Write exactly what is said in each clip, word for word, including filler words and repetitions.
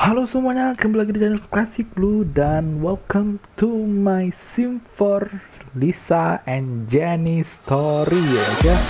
Halo semuanya, kembali lagi di channel Classic Blue dan welcome to my sim for Lisa and Jenny story ya guys ya.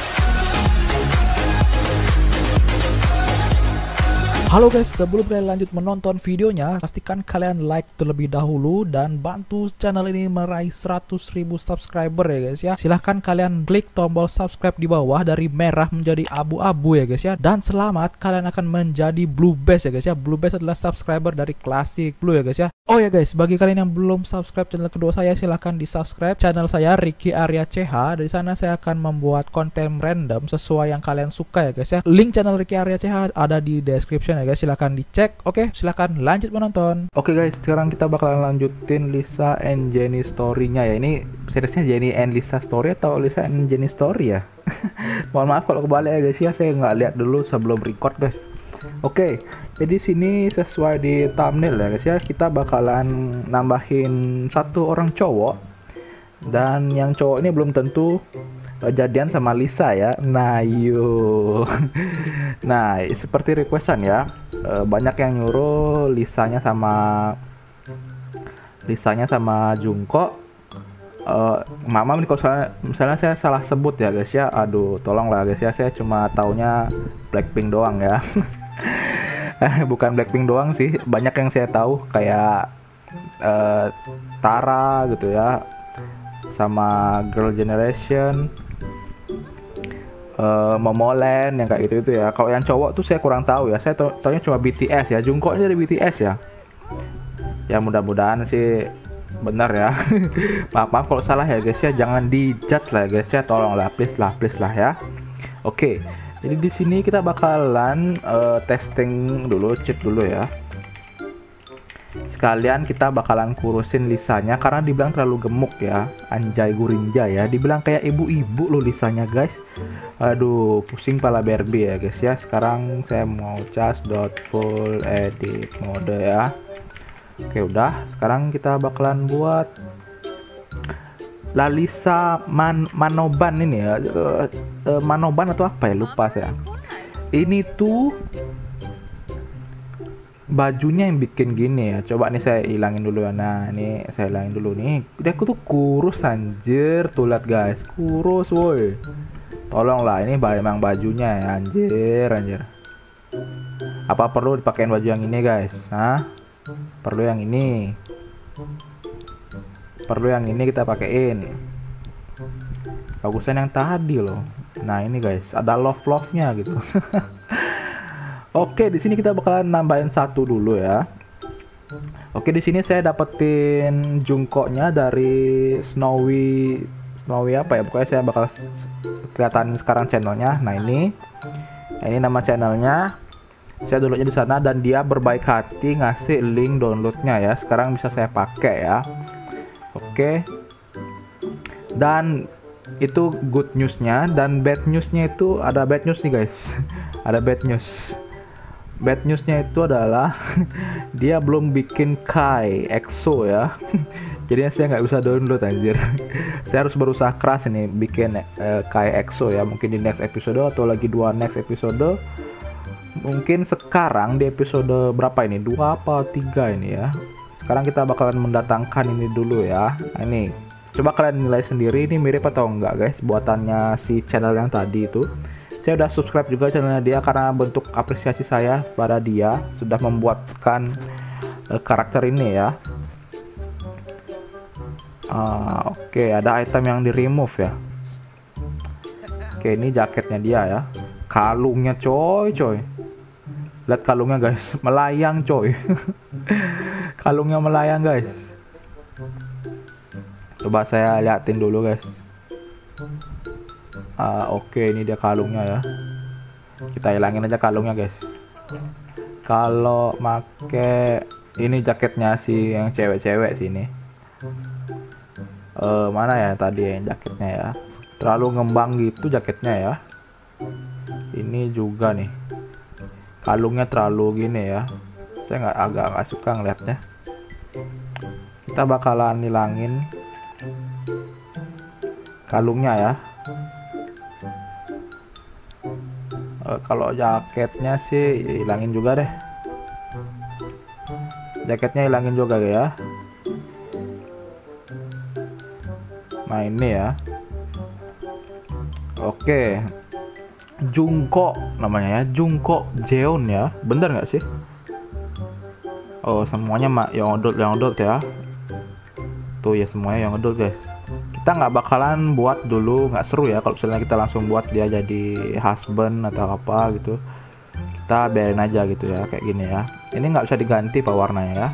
Halo guys, sebelum kalian lanjut menonton videonya, pastikan kalian like terlebih dahulu dan bantu channel ini meraih seratus ribu subscriber ya guys ya. Silahkan kalian klik tombol subscribe di bawah dari merah menjadi abu-abu ya guys ya. Dan selamat, kalian akan menjadi Blue Base ya guys ya. Blue Base adalah subscriber dari Classic Blue ya guys ya. Oh ya guys, bagi kalian yang belum subscribe channel kedua saya, silahkan di subscribe channel saya Ricky Arya C H. Dari sana saya akan membuat konten random sesuai yang kalian suka ya guys ya. Link channel Ricky Arya C H ada di description ya guys, silahkan dicek. Oke, silahkan lanjut menonton. Oke guys, sekarang kita bakalan lanjutin Lisa and Jenny story-nya ya. Ini seriesnya Jenny and Lisa story atau Lisa and Jenny story ya. Mohon maaf kalau kebalik ya guys ya, saya nggak lihat dulu sebelum record guys. Oke, jadi sini sesuai di thumbnail ya guys ya, kita bakalan nambahin satu orang cowok, dan yang cowok ini belum tentu jadian sama Lisa ya. Nah yuk. Nah seperti requestan ya, banyak yang nyuruh Lisanya sama Lisanya sama Jungkook. Uh, Mama nih kalau misalnya, misalnya saya salah sebut ya guys ya, aduh tolonglah guys ya, saya cuma taunya Blackpink doang ya. Bukan Blackpink doang sih, banyak yang saya tahu kayak uh, Tara gitu ya, sama Girl Generation, uh, Momoland yang kayak gitu itu ya. Kalau yang cowok tuh saya kurang tahu ya, saya taunya cuma B T S ya. Jungkook ini dari B T S ya. Ya mudah-mudahan sih benar ya. maaf maaf kalau salah ya guys ya, jangan dijudge lah guys ya, tolonglah please lah please lah ya. Oke, jadi di sini kita bakalan uh, testing dulu, cek dulu ya. Sekalian kita bakalan kurusin Lisanya karena dibilang terlalu gemuk ya, anjay gurinja ya, dibilang kayak ibu-ibu loh Lisanya guys. Aduh pusing pala Barbie ya guys ya. Sekarang saya mau cas dot full edit mode ya. Oke udah, sekarang kita bakalan buat Lalisa Man Manoban ini ya, uh, uh, Manoban atau apa ya, lupa saya. Ini tuh bajunya yang bikin gini ya. Coba nih saya hilangin dulu ya. Nah ini saya hilangin dulu nih. Dia aku tuh kurus anjir, tuh lihat guys, kurus woi. Tolonglah, ini memang bajunya ya anjir anjir. Apa perlu dipakein baju yang ini guys? Hah? Perlu yang ini. Perlu yang ini kita pakein. Bagusan yang tadi loh. Nah ini guys, ada love love nya gitu. Oke, di sini kita bakalan nambahin satu dulu ya. Oke, di sini saya dapetin Jungkooknya dari Snowy Snowy apa ya, pokoknya saya bakal kelihatan sekarang channelnya. Nah ini, ini nama channelnya. Saya downloadnya di sana dan dia berbaik hati ngasih link downloadnya ya. Sekarang bisa saya pakai ya. Oke, dan itu good newsnya, dan bad newsnya itu ada bad news nih guys. Ada bad news. Bad newsnya itu adalah dia belum bikin Kai E X O ya. Jadi saya nggak bisa download anjir. Saya harus berusaha keras ini bikin uh, Kai E X O ya. Mungkin di next episode atau lagi dua next episode. Mungkin sekarang di episode berapa ini? Dua apa tiga ini ya. Sekarang kita bakalan mendatangkan ini dulu ya. Nah, ini coba kalian nilai sendiri, ini mirip atau enggak guys buatannya si channel yang tadi itu. Saya udah subscribe juga channelnya dia karena bentuk apresiasi saya pada dia sudah membuatkan uh, karakter ini ya. Uh, Oke, okay, ada item yang di remove ya. Oke, okay, ini jaketnya dia ya. Kalungnya coy coy. Lihat kalungnya guys, melayang coy. Kalungnya melayang guys. Coba saya liatin dulu guys. Uh, Oke, okay, ini dia kalungnya ya. Kita hilangin aja kalungnya guys. Kalau make ini jaketnya si yang cewek-cewek sini. Uh, mana ya tadi yang jaketnya ya? Terlalu ngembang gitu jaketnya ya. Ini juga nih. Kalungnya terlalu gini ya. Saya nggak agak nggak suka ngeliatnya. Kita bakalan hilangin kalungnya ya. E, kalau jaketnya sih hilangin juga deh. Jaketnya hilangin juga ya. Nah ini ya. Oke, Jungkook namanya ya, Jungkook Jeon ya, bener nggak sih? Oh semuanya mak yang adult yang adult ya. Tuh ya semuanya yang adult guys. Kita nggak bakalan buat dulu, nggak seru ya kalau misalnya kita langsung buat dia jadi husband atau apa gitu. Kita biarin aja gitu ya, kayak gini ya. Ini nggak bisa diganti pak warnanya ya,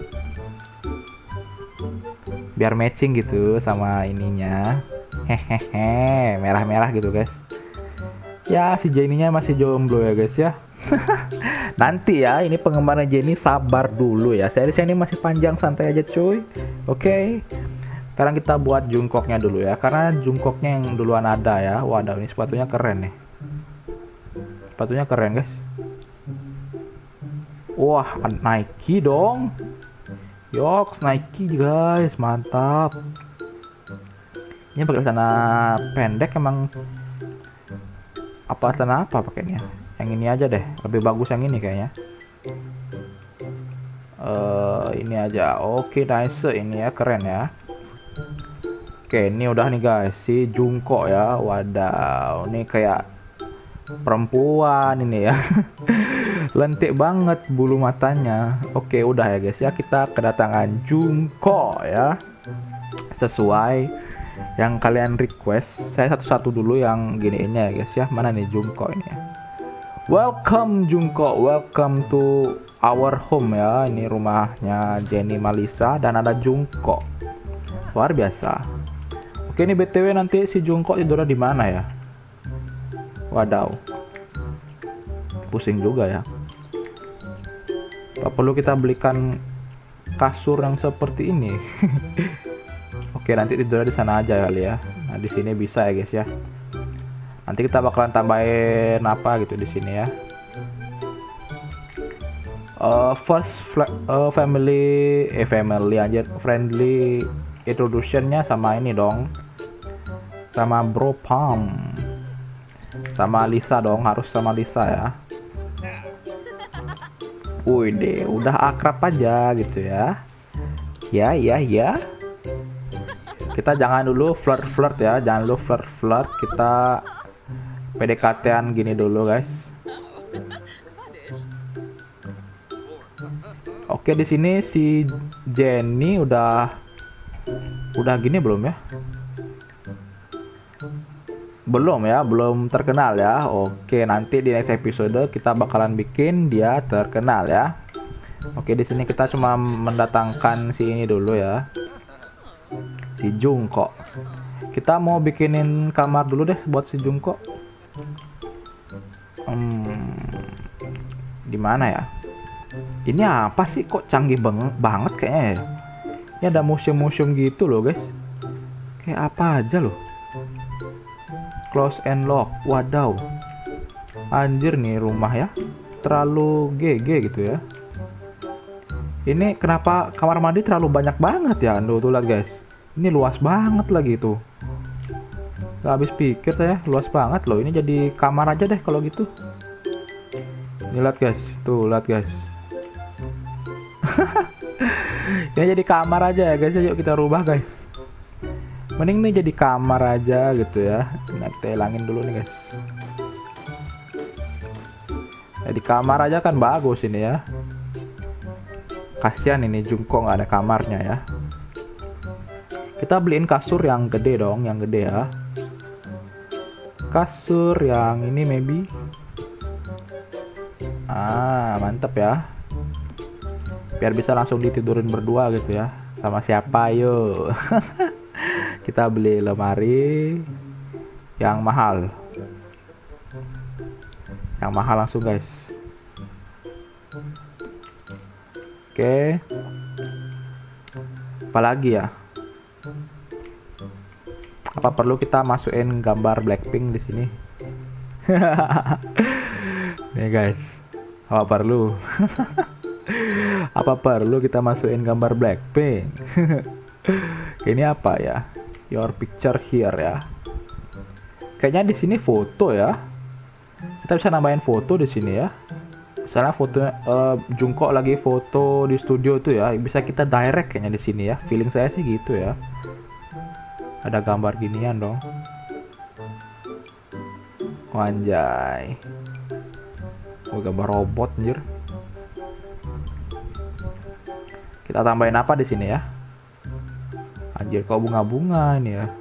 biar matching gitu sama ininya. Hehehe, merah-merah gitu guys. Ya si Jenny-nya masih jomblo ya guys ya. Nanti ya, ini pengembarnya Jenny sabar dulu ya. Seriesnya ini masih panjang, santai aja cuy. Oke. Okay. Sekarang kita buat Jungkooknya dulu ya, karena Jungkooknya yang duluan ada ya. Waduh, ini sepatunya keren nih. Sepatunya keren guys. Wah, Nike dong. Yoks, Nike guys, mantap. Ini pakai celana pendek emang. Apa celana apa pakainya? Yang ini aja deh, lebih bagus yang ini kayaknya. Uh, ini aja. Oke, nice ini ya, keren ya. Oke, ini udah nih guys, si Jungkook ya. Wadaw, ini kayak perempuan ini ya. Lentik banget bulu matanya. Oke, udah ya guys ya, kita kedatangan Jungkook ya, sesuai yang kalian request. Saya satu-satu dulu yang giniinnya ya guys ya. Mana nih Jungkook ini ya. Welcome Jungkook, welcome to our home ya. Ini rumahnya Jenny Malisa dan ada Jungkook. Luar biasa. Oke, ini B T W nanti si Jungkook tidurnya di mana ya? Wadaw, pusing juga ya. Tak perlu kita belikan kasur yang seperti ini. Oke, nanti tidurnya di sana aja kali ya. Nah, di sini bisa ya guys ya. Nanti kita bakalan tambahin apa gitu di sini ya. Uh, first uh, family, eh family aja, friendly introductionnya sama ini dong, sama Bro Pam, sama Lisa dong, harus sama Lisa ya. Wih deh, udah akrab aja gitu ya. Ya ya ya. Kita jangan dulu flirt-flirt ya, jangan dulu flirt-flirt. Kita P D K T-an gini dulu guys. Oke, di sini si Jenny udah udah gini belum ya? Belum ya, belum terkenal ya. Oke, nanti di next episode kita bakalan bikin dia terkenal ya. Oke, di sini kita cuma mendatangkan si ini dulu ya, si Jungkook. Kita mau bikinin kamar dulu deh buat si Jungkook. Hmm, di mana ya? Ini apa sih, kok canggih bang banget kayaknya ya? Ini ada museum-museum gitu loh guys. Kayak apa aja loh. Close and lock. Wadaw. Anjir nih rumah ya. Terlalu G G gitu ya. Ini kenapa kamar mandi terlalu banyak banget ya? Tuh, tuh lihat guys. Ini luas banget lagi tuh. Gak habis pikir saya, luas banget loh. Ini jadi kamar aja deh kalau gitu. Ini lihat guys. Tuh lihat guys. Ini jadi kamar aja ya guys. Yuk kita rubah guys. Mending nih jadi kamar aja gitu ya. Nah, kita hilangin dulu nih guys. Jadi kamar aja kan bagus ini ya. Kasian ini Jungkook nggak ada kamarnya ya. Kita beliin kasur yang gede dong, yang gede ya. Kasur yang ini maybe. Ah, mantep ya. Biar bisa langsung ditidurin berdua gitu ya. Sama siapa yuk. Kita beli lemari yang mahal. Yang mahal langsung guys. Oke. Apalagi ya? Apa perlu kita masukin gambar Blackpink di sini? Nih guys. Apa perlu? Apa perlu kita masukin gambar Blackpink? Ini apa ya? Your picture here ya. Kayaknya di sini foto ya. Kita bisa nambahin foto di sini ya. Misalnya foto uh, Jungkook lagi foto di studio tuh ya, bisa kita direct kayaknya di sini ya. Feeling saya sih gitu ya. Ada gambar ginian dong. Wanjay. Oh, gambar robot anjir. Kita tambahin apa di sini ya? Anjir, kok bunga-bunga ini ya.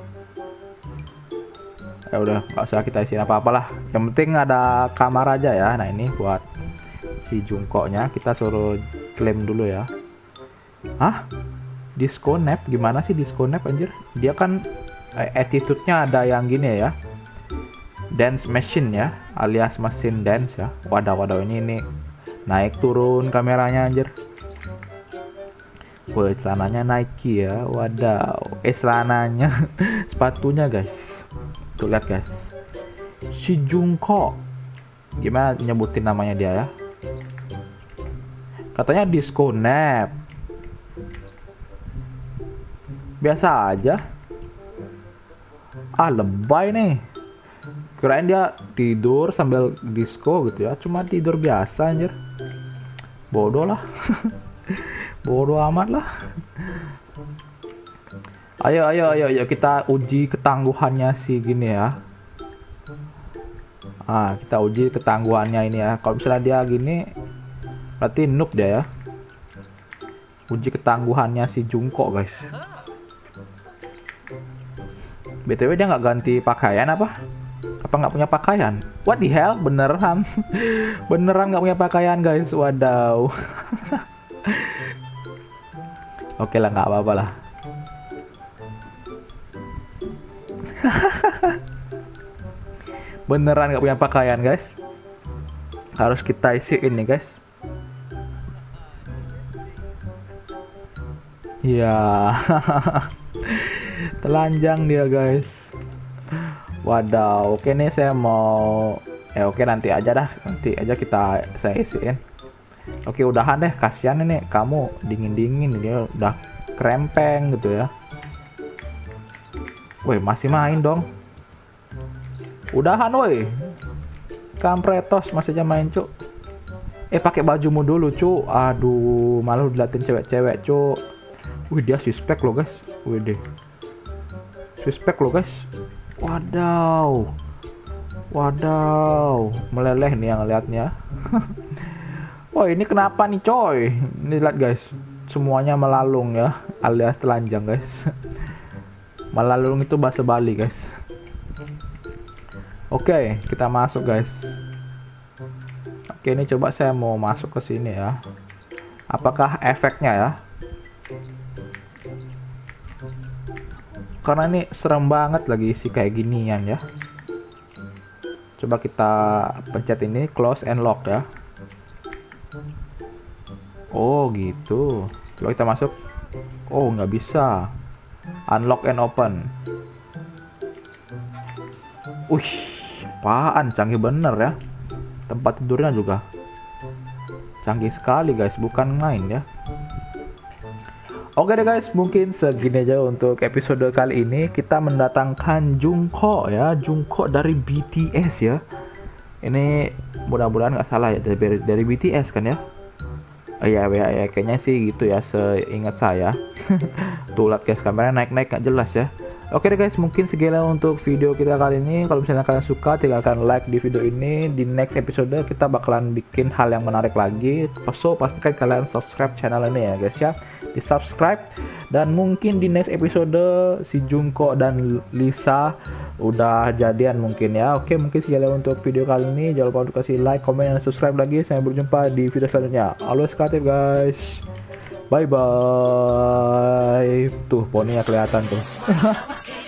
Ya udah, nggak usah kita isi apa-apalah. Yang penting ada kamar aja ya. Nah, ini buat si Jungkooknya, kita suruh klaim dulu ya. Hah? Disco nap? Gimana sih disco nap anjir? Dia kan eh, attitude-nya ada yang gini ya. Dance machine ya, alias mesin dance ya. Wadah wadah ini ini naik turun kameranya anjir. Wah, celananya Nike ya. Wadaw. Eh, celananya sepatunya guys. Tuh lihat guys. Si Jungkook. Gimana nyebutin namanya dia ya? Katanya disco nap. Biasa aja. Ah, lebay nih. Kirain dia tidur sambil disco gitu ya. Cuma tidur biasa anjir. Bodoh lah. Bodoh amat lah. Ayo ayo ayo ayo kita uji ketangguhannya si gini ya. Ah, kita uji ketangguhannya ini ya. Kalau misalnya dia gini berarti noob dia ya. Uji ketangguhannya si Jungkook guys. B T W dia nggak ganti pakaian apa? Apa nggak punya pakaian? What the hell? Beneran? Beneran nggak punya pakaian guys. Wadaw. Oke lah, nggak apa-apa lah. Beneran nggak punya pakaian guys. Harus kita isiin nih guys. Ya. Telanjang dia guys. Wadaw. Oke nih saya mau. Eh oke nanti aja dah. Nanti aja kita saya isiin. Oke udahan deh, kasihan ini kamu dingin-dingin, dia udah krempeng gitu ya. Woi, masih main dong. Udahan woi. Kampretos masih aja main, Cuk. Eh pakai bajumu dulu, Cuk. Aduh, malu diliatin cewek-cewek, Cuk. Wih, dia suspek loh, guys. Wih deh. Suspek loh, guys. Wadaw. Wadaw, meleleh nih yang liatnya. Wah, ini kenapa nih coy? Ini lihat guys, semuanya melalung ya, alias telanjang guys. Melalung itu bahasa Bali guys. Oke, kita masuk guys. Oke, ini coba saya mau masuk ke sini ya. Apakah efeknya ya? Karena ini serem banget lagi isi kayak ginian ya. Coba kita pencet ini close and lock ya. Oh gitu. Coba kita masuk. Oh nggak bisa. Unlock and open. Wih, apaan? Canggih bener ya. Tempat tidurnya juga canggih sekali guys, bukan main ya. Oke deh guys, mungkin segini aja untuk episode kali ini. Kita mendatangkan Jungkook ya, Jungkook dari B T S ya. Ini mudah-mudahan nggak salah ya, dari, dari B T S kan ya. Oh, iya ya, ya kayaknya sih gitu ya, seingat saya. Tuh lihat guys, kameranya naik-naik nggak jelas ya. Oke deh guys, mungkin segini untuk video kita kali ini. Kalau misalnya kalian suka, tinggalkan like di video ini. Di next episode kita bakalan bikin hal yang menarik lagi. So pastikan kalian subscribe channel ini ya guys ya. Di subscribe. Dan mungkin di next episode si Jungkook dan Lisa udah jadian mungkin ya. Oke, mungkin segala untuk video kali ini. Jangan lupa untuk kasih like, komen, dan subscribe lagi. Sampai berjumpa di video selanjutnya. Always kreatif guys. Bye bye. Tuh poninya kelihatan tuh.